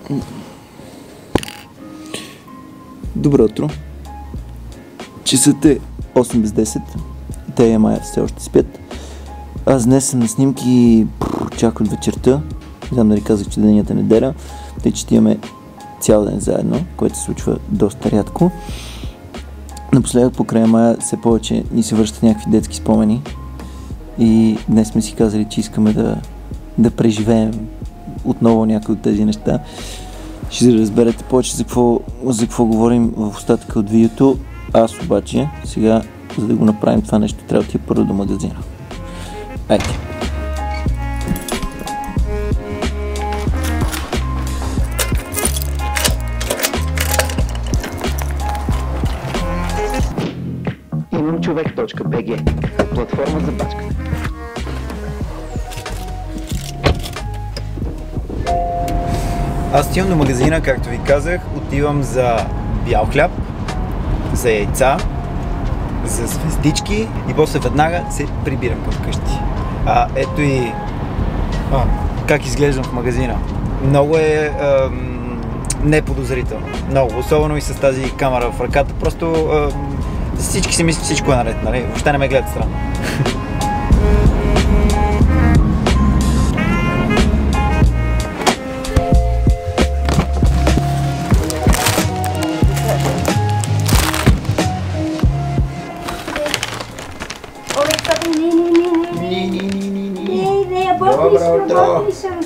Добро утро. Часът е 8 без 10. Те и Мая все още спят. Аз днес съм на снимки и чакам вечерта. Не знам дали казах, че денята неделя. Тъй, че имаме цял ден заедно, което се случва доста рядко. Напоследък покрай Мая все повече ни се връщат някакви детски спомени. И днес сме си казали, че искаме да преживеем отново някои от тези неща. Ще разберете повече за какво говорим в остатъка от видеото. Аз обаче сега, за да го направим това нещо, трябва да отида първо до магазина. Айде! Имамчовек.bg, платформа за бачкане. Аз отивам до магазина, както ви казах, отивам за бял хляб, за яйца, за звездички и после веднага се прибирам към къщи. Ето и как изглеждам в магазина. Много е неподозрително. Много, особено и с тази камера в ръката. Просто всички си мислят, всичко е наред, нали? Въобще не ме гледат странно. Добро утро!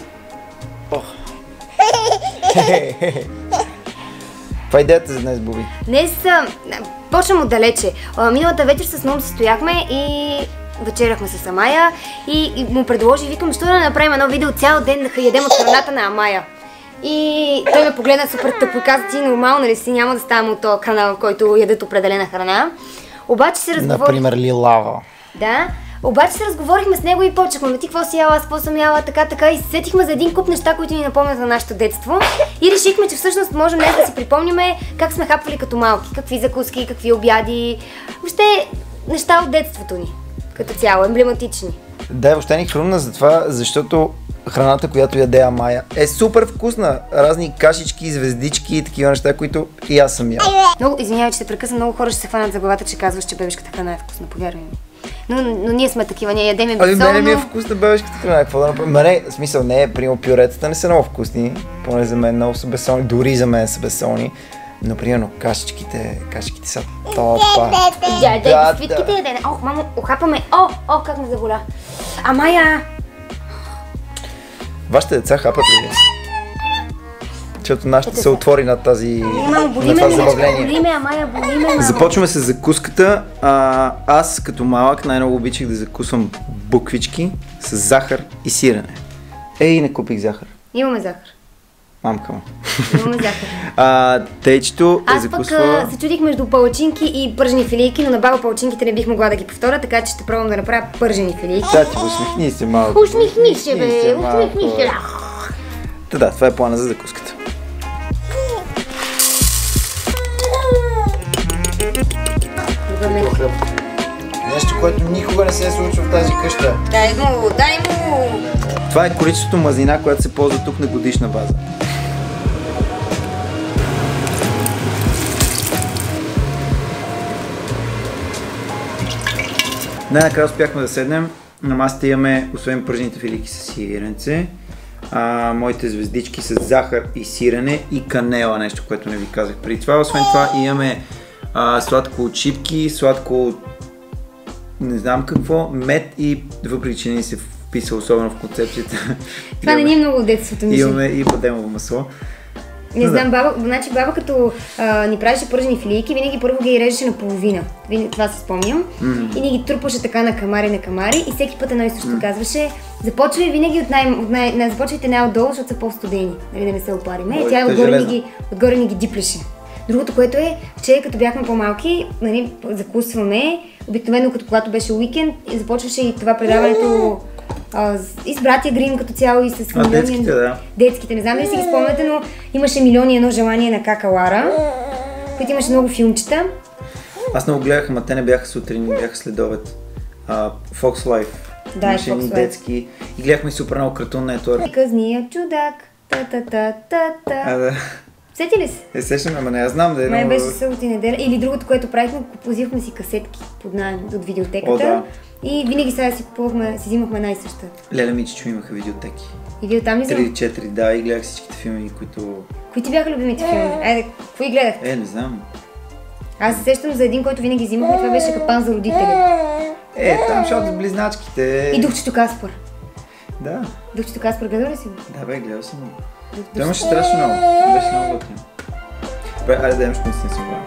Това е идеята за днес, Боби. Днес почвам отдалече. Миналата вечер с Ном се стояхме и вечеряхме с Амая и му предложи, викам, що да направим едно видео цял ден да ядем от храната на Амая. И той ме погледна супер тъпо и каза, ти нормално ли си, няма да ставам от този канал, в който ядат определена храна. Обаче се разговорихме... Например, лилава. Да. Обаче се разговорихме с него и почнахме, ти какво си яла, аз какво съм яла, така и се сетихме за един куп неща, които ни напомнят за нашето детство и решихме, че всъщност можем днес да си припомниме как сме хапвали като малки, какви закуски, какви обяди, въобще неща от детството ни, като цяло, емблематични. Да, въобще ни хрумна за това, защото храната, която яде Амая, е супер вкусна. Разни кашички, звездички и такива неща, които и аз съм ял. Много извинявай, че те прекъсна, много хора ще се хванат за главата, че казваш, че бебешката храна е вкусна, повярвай ми. Но ние сме такива, ние ядеме безсолно. Мене ми е вкусна бебешката храна, какво да направим? Мене, в смисъл, не е, примерно пюретата не са много вкусни, поне за мен много са безсолни, дори за мен са безсолни. Но, примерно, кашичките са топа. Да, свитките ядене. Ох, мамо, охапаме. Как ме заболя. Амая! Вашите деца хапат ли? Защото нашите се отвори на това забавление. Започваме с закуската. Аз като малък най-много обичах да закусвам буквички с захар и сирене. Не купих захар. Имаме захар. Мамка му. Имаме захар. Тейчето е закусвала... Аз пък се чудих между палачинки и пържени филийки, но на баба палачинките не бих могла да ги повторя, така че ще пробвам да направя пържени филийки. Да, ти усмихни се малко. Усмихни се, бе, усмихни се. Да, това е плана за закуската. Нещо, което никога не се е случило в тази къща. Дай му! Това е количеството мазнина, която се ползва тук на годишна база. Най-накрая успяхме да седнем. На масата имаме, освен пържените филийки с сиренце, моите звездички с захар и сирене и канела, нещо, което не ви казах преди това. Освен това имаме сладко от чипки, сладко от не знам какво, мед и въпреки че не се вписа особено в концепцията. Това не е много от детството ми. Имаме и бадемово масло. Не знам, баба като ни правеше пържени филийки, винаги първо ги режеше на половина. Това се спомням. И ни ги трупаше така на камари и всеки път едно и също казваше, започвай винаги започвайте най-отдолу, защото са по-студени, нали, да не се опариме. И тя отгоре ни ги диплеше. Другото, което е, че като бяхме по-малки, нали, закусваме, обикновено като когато беше уикенд, започваше и това предаването и с братя Грим като цяло и с милиони... Детските, не знам дали си ги спомняте, но имаше милиони едно желание на Кака Лара, които имаше много филмчета. Аз много гледах, ама те не бяха сутрин, не бяха следобед. Fox Life. Да, имаше едни детски и гледахме супер много Cartoon Network. Късния чудак. Та-та-та-та-та. Да. Сети ли се? Сещам, ама не, аз знам да е Май много... беше събота и неделя. Или другото, което правихме, взимахме си касетки под найем от видеотеката. О, да. И винаги сега си взимахме една и съща. Леля Мичичо имаха видеотеки. И вие оттам ли взимахте? 3-4, да, и гледах всичките филми, които... Кои ти бяха любимите филми? Айде, какво и гледахте? Не знам. Аз се сещам за един, който винаги взимахме, това беше Капан за родители. Там защото близначките... И Духчето Каспар. Да. Духчето Каспар, гледал ли си го? Да, бе, гледал съм. Той имаше страшно много. Беше много готин. Добре, айде да имаш не си говорим.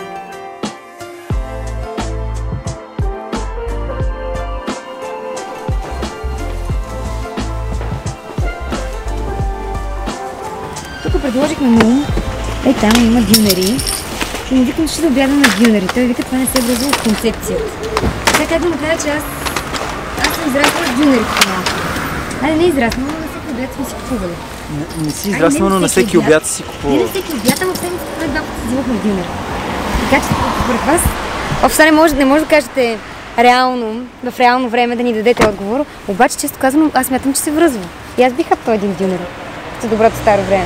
Тук предложихме му, там има дюнери. И му викам, че ще да обядам на дюнери. Той вика, това не се е връзало в концепцията. Сега как да му кажа, че аз съм израснала с дюнерите малко. Айде, не е израснала, но на всеки обяд сме си купували. Не си израснала, но на всеки обяд си купувала. Не на всеки обяд, ама в седмицата поне два пъти взимахме дюнер. Така че, според вас, офиса не може да кажете реално, в реално време да ни дадете отговор, обаче, често казвам, аз смятам, че се връзва. И аз бих хапнала един дюнер за доброто старо време.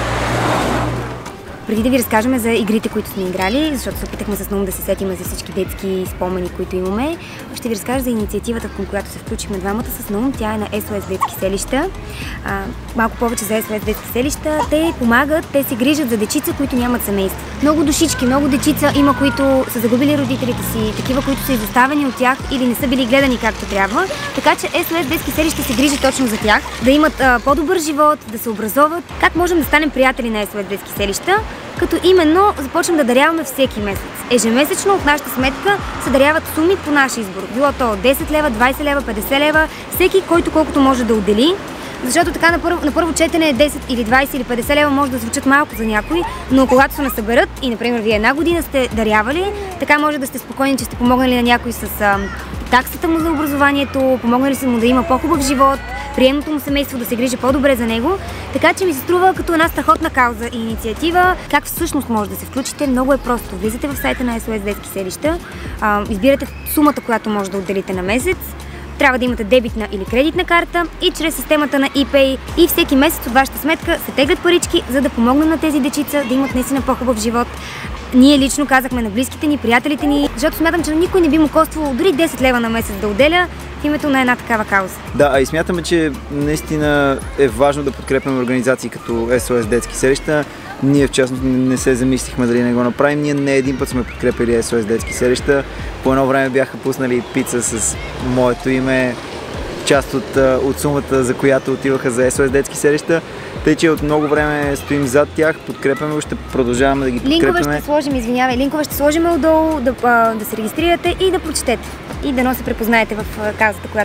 Преди да ви разкажем за игрите, които сме играли, защото се опитахме с Наум да се сетим за всички детски спомени, които имаме, ще ви разкажа за инициативата, в която се включихме двамата с Наум. Тя е на SOS детски селища. Малко повече за SOS детски селища. Те помагат, те се грижат за дечица, които нямат семейство. Много душички, много дечица има, които са загубили родителите си, такива, които са изоставени от тях или не са били гледани както трябва. Така че SOS детски селища се грижи точно за тях, да имат по-добър живот, да се образоват. Как можем да станем приятели на SOS детски селища? Като именно започнем да даряваме всеки месец. Ежемесечно от нашата сметка се даряват суми по наш избор. Било то 10 лева, 20 лева, 50 лева, всеки който колкото може да отдели. Защото така на първо четене 10 или 20 или 50 лева може да звучат малко за някой, но когато се насъберат и, например, вие една година сте дарявали, така може да сте спокойни, че сте помогнали на някой с таксата му за образованието, помогнали са му да има по-хубав живот, приемното му семейство да се грижи по-добре за него. Така че ми се струва като една страхотна кауза и инициатива. Как всъщност може да се включите? Много е просто. Влизате в сайта на SOS детски селища, избирате сумата, която може да отделите на месец. Трябва да имате дебитна или кредитна карта и чрез системата на ePay и всеки месец от вашата сметка се теглят парички, за да помогнат на тези дечица да имат наистина по-хубав живот. Ние лично казахме на близките ни, приятелите ни, защото смятам, че никой не би му коствало дори 10 лева на месец да отделя в името на една такава кауза. Да, а и смятаме, че наистина е важно да подкрепяме организации като SOS детски селища. Ние в частност не се замислихме дали не го направим. Ние не един път сме подкрепили SOS детски селища. По едно време бяха пуснали пица с моето име, част от сумата, за която отиваха за SOS детски селища. Тъй, че от много време стоим зад тях, подкрепяме го, ще продължаваме да ги подкрепяме. Линкове ще сложим, линкове ще сложим отдолу, да се регистрирате и да прочетете. И да се препознаете в казата,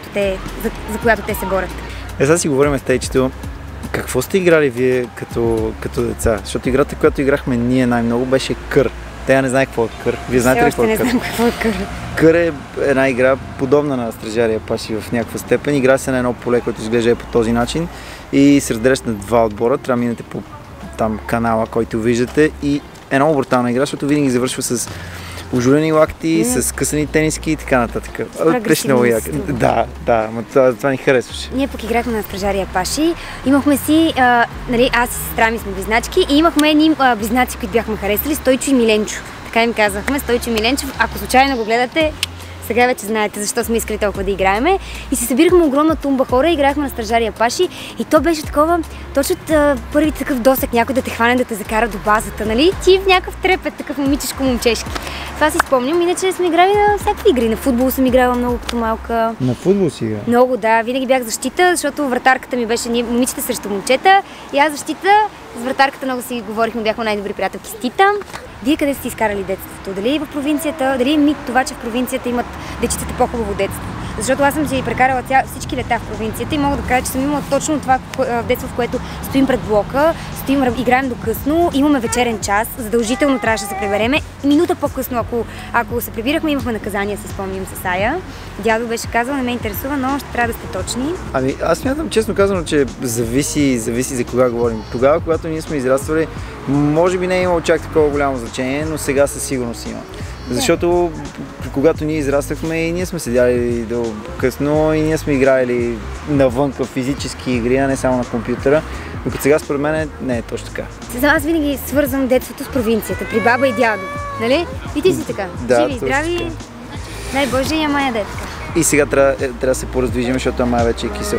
за която те се борят. Сега си говорим с тейчето. Какво сте играли вие като деца? Защото играта, която играхме ние най-много, беше Кър. Те не знае какво е Кър. Вие знаете ли какво е Кър? Не знам какво е Кър. Кър е една игра, подобна на Стражари Апаши в някаква степен. Игра се на едно поле, което изглежда по този начин и се разделяш на два отбора. Трябва да минете по там канала, който виждате, и една брутална игра, защото винаги завършва с ожурени лакти, с късани тениски и така нататък. Беше много як. Да, това ни харесваше. Ние пък играхме на Стражари Апаши. Имахме си, аз и сестра ми сме близначки и имахме едни близнаци, които бяхме харесали, Стойчо и Миленчо. Така им казахме, Стойчо и Миленчо. Ако случайно го гледате, сега вече знаете защо сме искали толкова да играеме. И се събирахме огромна тумба хора, играхме на Стражари Апаши и то беше такова, точно първи такъв досек, някой да те хване, да те закара до базата, нали? Ти в някакъв трепет, такъв момичешко момчешки. Това си спомням, иначе сме играли на всякакви игри. На футбол съм играла много като малка. На футбол си игра? Много, да. Винаги бях защита, защото вратарката ми беше момичета срещу момчета. И аз защита, с вратарката много си говорихме, бяхме най-добри приятелки с Тита. Вие къде сте изкарали детството? Дали в провинцията, дали е мит това, че в провинцията имат дечицата по-хубаво детство? Защото аз съм си прекарала всички лета в провинцията и мога да кажа, че съм имала точно това детство, в което стоим пред блока, играем до късно, имаме вечерен час, задължително трябваше да се прибереме. Минута по-късно, ако се прибирахме, имахме наказание, се спомням с Ая. Дядо беше казал, не ме интересува, но ще трябва да сте точни. Ами аз смятам, честно казано, че зависи за кога говорим. Тогава, когато ние сме израствали, може би не е имало чак такова голямо значение, но сега със сигурност има. Защото когато ние израствахме и ние сме седяли до късно и ние сме играли навънка физически игри, а не само на компютъра. Докато сега според мен не е точно така. Аз винаги свързвам детството с провинцията, при баба и дядо. Нали? И ти си така. Да, живи и здрави. Дай Боже, и Амая да е така. И сега трябва да се пораздвижим, защото Амая вече е кисела.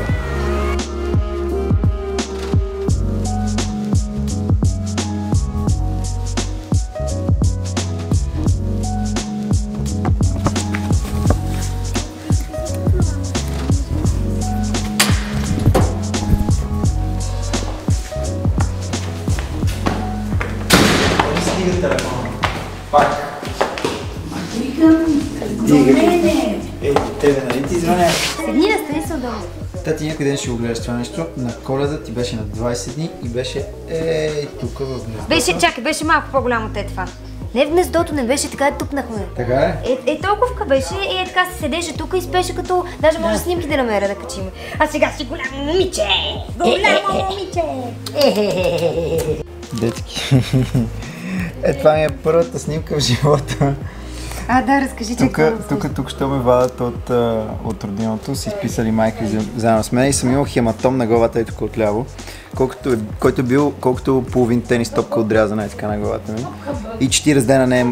Пак. Тебе, нали ти звъня? Седни да стани се удобно. Тати някой ден ще го гледаш това нещо. На Коледа ти беше на 20 дни и беше тук в гнездото. Беше малко по-голямо от това. Не в гнездото, не беше така, тупнахме. Така е? Толковка беше и така се седеше тук и спеше като... Даже може снимки да намеря да качим. А сега си голямо момиче! Голямо момиче! Детски. Това ми е първата снимка в живота. Да, разкажи, че Тук ще ме вадат от родиното, си изписали майка заедно с мен и съм имал хематом на главата и тук отляво, който е бил колкото половин тенис топка отрязана и така на главата ми. И 40 дена не е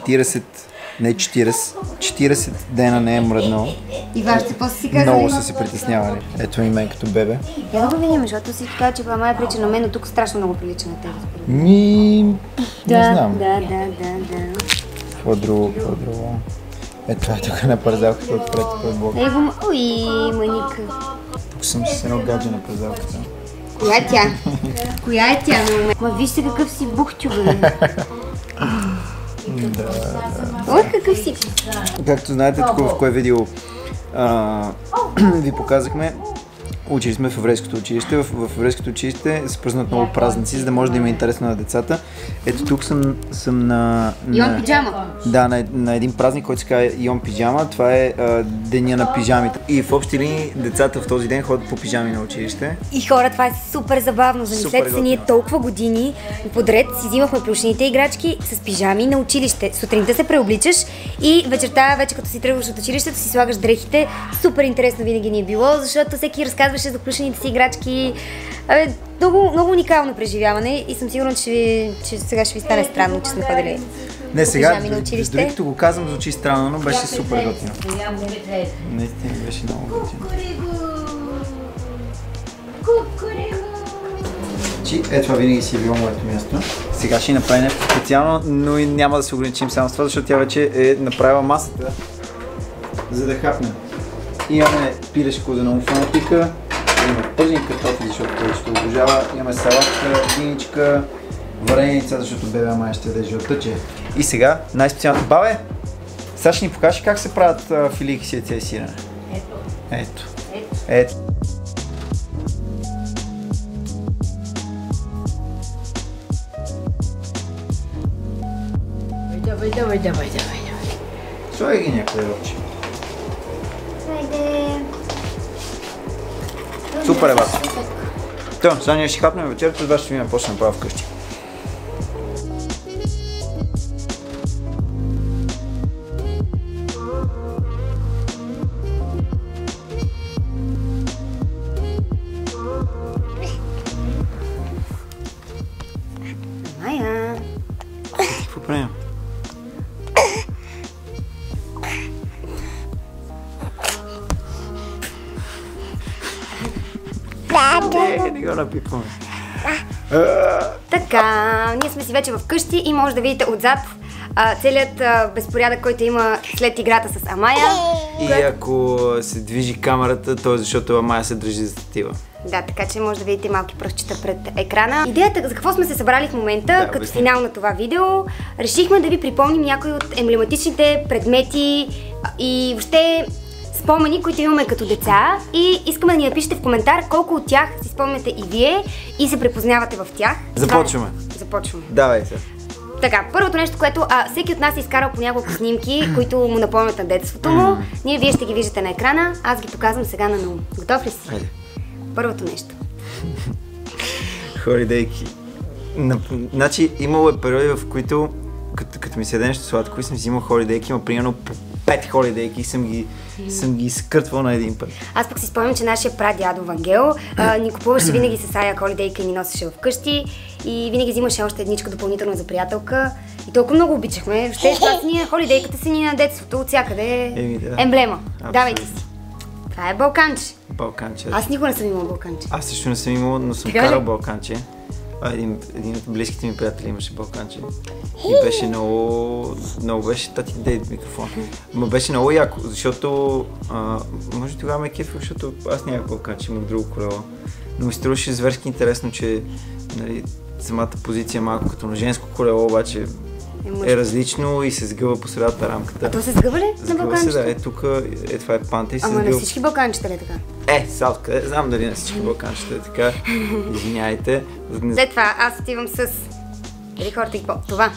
40 дена не е мръднал. И вашите после си казали? Много са се притеснявали. Ето и мен като бебе. Я да го видим, защото си казва, че Амая прилича на мен, но тук страшно много прилича на теб. Не знам. Да. Какво друго? Това е тук на парзалката отпред пред блока. Ой, маника. Тук съм с едно гадже на парзалката. Коя е тя? Коя е тя? Ма вижте какъв си бухтю, бе. Да. Ой, какъв си. Както знаете, тук в кое видео ви показахме, учили сме в еврейското училище. В еврейското училище се празнуват много празници, за да може да има интересно на децата. Ето тук съм на... Йом пиджама. Да, на един празник, който се казва Йом пиджама. Това е деня на пижамите. И в общи линии децата в този ден ходят по пижами на училище. И хора, това е супер забавно. Замислете се, ние толкова години подред си взимахме плюшните играчки с пижами на училище. Сутринта се преобличаш и вечерта, вече като си тръгваш от училището, си слагаш дрехите. Супер интересно винаги ни е било, защото всеки разказваше за плюшените си играчки. Много уникално преживяване и съм сигурна, че сега ще ви стане странно, че сме ходили. Не, сега, на училище. дори като го казвам, звучи странно, но беше супер готино. Наистина беше много готино. Ето това винаги си е било моето място. Сега ще направим нещо специално, но и няма да се ограничим само с това, защото тя вече е направила масата, за да хапнем. Имаме пилешко за много фанатика, имаме пържени картофи, защото той ще обожава, имаме салатка, диничка, вареница, защото бебе май ще да жълтъче. И сега най-специалното. Бабе, сега ще ни покажеш как се правят филийки с яйце и сирене. Ето. Давай. Слагай ги някъде вече. Супер е, бата. Сега ние ще хапнем вечерята, това ще ми почнем направо вкъщи. Майя. Какво правим? Не го напипваме. Така, ние сме си вече вкъщи и може да видите отзад целият безпорядък, който има след играта с Амая. И ако се движи камерата, то е защото Амая се държи за статива. Да, така че може да видите малки пръстчета пред екрана. Идеята за какво сме се събрали в момента, като финал на това видео, решихме да ви припомним някои от емблематичните предмети и въобще спомени, които имаме като деца, и искаме да ни напишете в коментар колко от тях си спомняте и вие и се препознавате в тях. Започваме. Давай се. Така, първото нещо, което всеки от нас е изкарал по няколко снимки, които му напомнят на детството му. Вие ще ги виждате на екрана, аз ги показвам сега на Наум. Готов ли си? Хайде. Първото нещо. Холидейки. Значи имало е периоди, в които като ми се яде нещо сладко и съм взимал холидейки, има примерно 5 холидейки и съм ги съм ги изкъртвал на един път. Аз пък си спомням, че нашия прадядо Вангел ни купуваше винаги с Ая холидейка и ни носеше вкъщи и винаги взимаше още едничка допълнително за приятелка. И толкова много обичахме. Въобще това си холидейката си ни на детството, от всякъде емблема. Давайте си. Това е балканче. Балканче. Аз никога не съм имала балканче. Аз също не съм имала, но съм карал балканче. Един от близките ми приятели имаше балканче. И беше много беше тати дейт микрофон. Но беше много яко, защото може тогава ме кефил, защото аз нямах балканче, имах друго колело. Но ми струваше зверски интересно, че нали, самата позиция малко като на женско колело, обаче е различно и се сгъва по средата рамката. А то се сгъва ли на балканчето? Да, тук това е панта и се сгъва. Ама на всички балканчета ли е така? Саут, къде? Знам дали на всички балканчета е така. Извиняйте. След това аз отивам с... Или хората и това.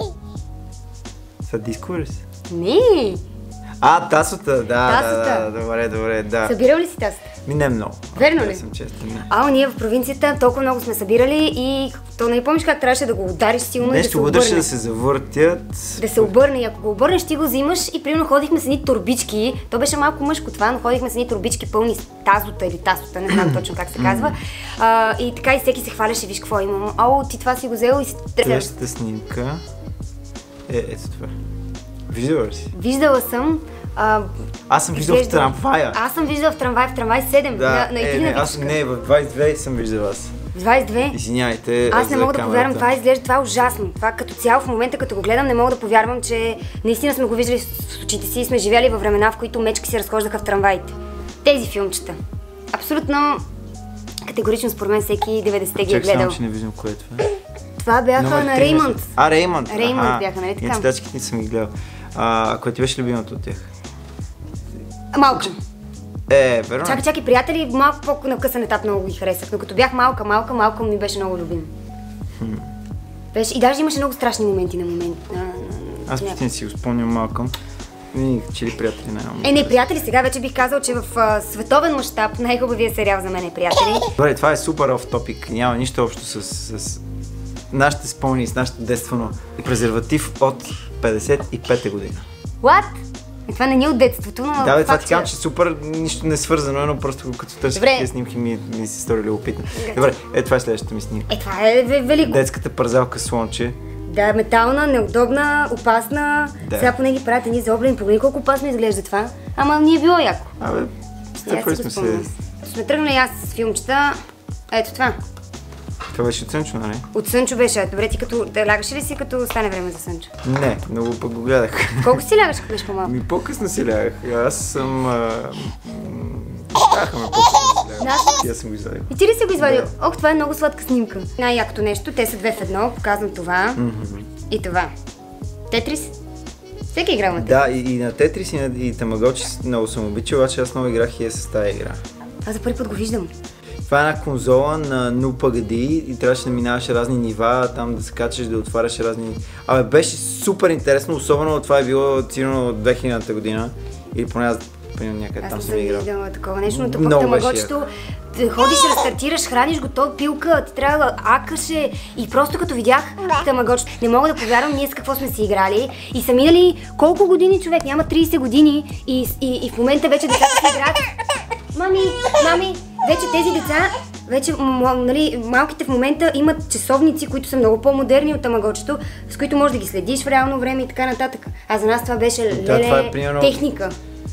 Са диско ли си? Не. Тасата, да, добре, да. Събирал ли си тасата? Не много. Верно ли? Съм честен, не. Ние в провинцията толкова много сме събирали и то не помниш как трябваше да го удариш силно и да се обърне. Нещо да се завъртят. Да се обърне и ако го обърнеш ти го взимаш и примерно ходихме с едни турбички, то беше малко мъжко това, но ходихме с едни турбички пълни с тазота или тасота, не знам точно как се казва. И така и всеки се хваляше, виж какво имам. Ти това си го взел и си... Следващата снимка ето това. Виждала ли си? Виждала съм. Аз съм виждал в трамвая. Аз съм виждала в трамвай 7. Да, в 22 съм виждал аз. В 22? Извиняйте. Аз не мога да повярвам, това изглежда, това е ужасно. Това като цяло в момента, като го гледам, не мога да повярвам, че наистина сме го виждали с очите си и сме живяли във времена, в които мечки се разхождаха в трамваите. Тези филмчета. Абсолютно категорично според мен всеки 90-те ги е гледал. Само, че не виждам кое е това. Това бяха на Реймънд. Реймънд. Реймънд бяха, нали така? Цветачките не съм ги гледал. Кое ти беше любимото от тях? Малкъм. Верно. Чакай, приятели, малко по-на късен етап много ги харесах, но като бях малка ми беше много любим. И даже имаше много страшни моменти на момент. Аз почти не си го спомням Малкъм. Че ли приятели най-много? Не, приятели, сега вече бих казал, че в световен мащаб най-хубавия сериал за мен е Приятели. Добре, това е супер оф топик, няма нищо общо с нашите спомени, с нашето детство, но презерватив от 55-та година. What? Това не е от детството, но... Да, това ти казвам, че супер нищо не е свързано, но просто като търсих тези снимки ми се стори любопитно. Добре, това е следващата ми снимка. Това е велико. Детската парзалка слонче. Да, метална, неудобна, опасна. Да. Сега поне ги правят едни заоблени, погледни колко опасно изглежда това. Ама ни е било яко. Стъпали сме се. Сме тръгнали аз с филмчета. Ето това. Това беше от Сънчо, нали? От Сънчо беше. Добре, ти като лягаш ли си, като стане време за Сънчо? Не, много пък го гледах. Колко си лягаш, като беше по-малко? По-късно си лягах. Аз съм... Ме по-късно. Аз съм го извадил. И ти ли си го извадил? Това е много сладка снимка. Най-якото нещо, те са две в едно, показвам това и това. Тетрис? Всеки играл на Тетрис. Да, и на Тетрис и Тамагочи много съм обичал, обаче аз много играх и с тази игра. Аз за първи път го виждам. Това е една конзола на NuPagadi и трябваше да минаваш разни нива, там да се качаш, да отваряш разни... беше супер интересно, особено това е било сигурно от 2000-та година. Или поне аз някъде там съм играл. Аз не съм виждала такова нещо, но тук Тамагочито ходиш, разстартираш, храниш го, то пилка, ти трябва да акаше и просто като видях Тамагочито, не мога да повярвам ние с какво сме си играли и са минали колко години човек, няма 30 години и в момента вече децата си играят. Мами, вече тези деца, малките в момента имат часовници, които са много по-модерни от Тамагочето, с които можеш да ги следиш в реално време и така нататък. А за нас това беше техника.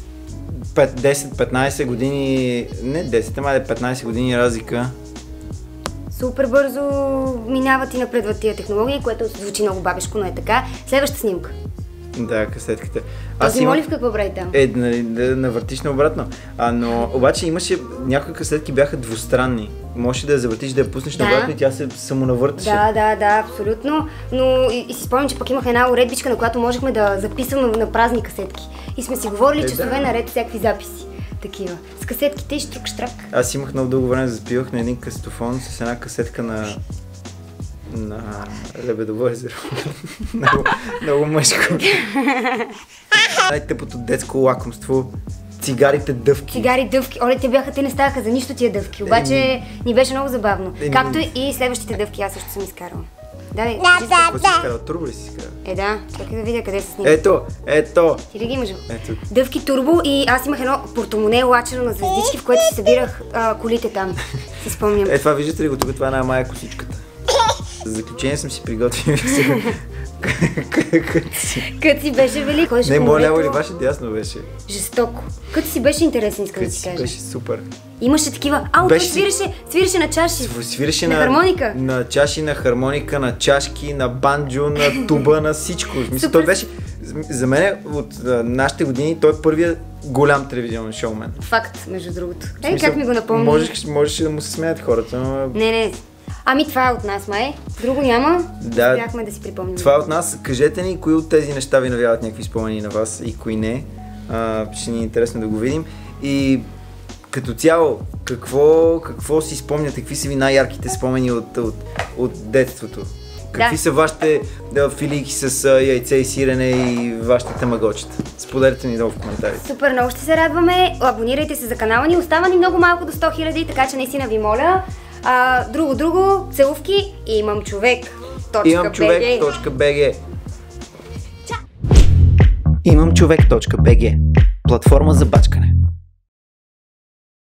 10-15 години, не 10, ама 15 години разлика. Супер бързо минават и напредват тия технологии, което звучи много бабешко, но е така. Следваща снимка. Да, касетката. Този моли в какво прави там? Да навъртиш наобратно. Но обаче имаше, някои касетки бяха двустранни. Можеш да я завъртиш, да я пуснеш наобратно и тя се самонавърташе. Да, абсолютно. Но и си спомням, че пък имах една уредбичка, на която можехме да записваме на празни касетки. И сме си говорили часове наред всякакви записи. Такива. С касетките и штрак. Аз имах много дълго време да запивах на един касетофон с една касетка на Лебедово езеро. много мъжко. Най-тъпото детско лакомство. Цигарите дъвки. Цигари дъвки. Те не ставаха за нищо тия дъвки. Обаче ни беше много забавно. Както и следващите дъвки аз също съм изкарала. Да, Какво си изкарал? Турбо ли си изкарал? да, чакай да видя къде са снимки. Ето. Ти ли ги имаш? Ето. Дъвки турбо и аз имах едно портомоне лачено на звездички, в което си събирах колите там. Си спомням. Това виждате ли го тук? Това е най-мая косичката. За заключение съм си приготвил Кът си беше велик. Не, моля, ляво или ваше дясно беше? Жестоко. Кът си беше интересен, искам да ти кажа. Беше супер. Имаше такива. Той свиреше на чаши. Свиреше на хармоника. На чаши, на хармоника, на чашки, на банджо, на туба, на всичко. Мисля, той беше, за мен от нашите години, той е първият голям телевизионен шоумен. Факт, между другото. Как ми го напомни? Можеше да му се смеят хората, но... Не. Ами това е от нас, май. Друго няма. Да, бяхме да си припомним. Това е от нас. Кажете ни, кои от тези неща ви навяват някакви спомени на вас и кои не. Ще ни е интересно да го видим. И като цяло, какво си спомняте? Какви са ви най-ярките спомени от детството? Какви са вашите филийки с яйце и сирене и вашите тамагочета? Споделете ни долу в коментарите. Супер, много ще се радваме. Абонирайте се за канала ни. Остава ни много малко до 100 000, така че наистина ви моля. Друго, целувки. Имам човек.bg. Имам човек.bg. Платформа за бачкане.